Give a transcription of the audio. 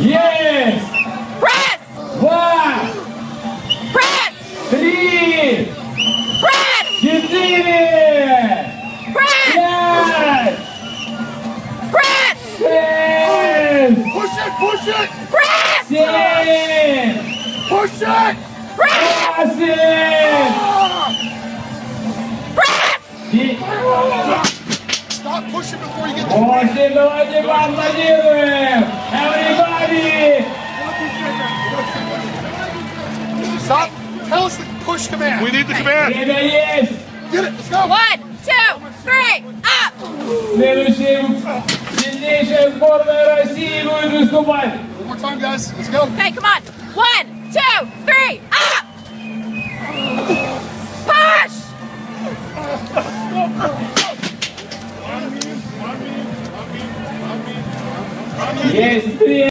Yes! Press! 2, Press! 3, Press! 4, Press! 5, Press! 6, Push it! Push it! Press! 7, Push it! Press! 8, Press! Stop pushing before you get the Очень давайте поаплодируем! Everybody! Stop! Tell us the push command. We need the command. Время есть! Get it! Let's go! 1, 2, 3, up! Следующая сильнейшая сборная России будет выступать! One more time, guys. Let's go. Okay, come on. 1, 2, 3, up! Push! Есть!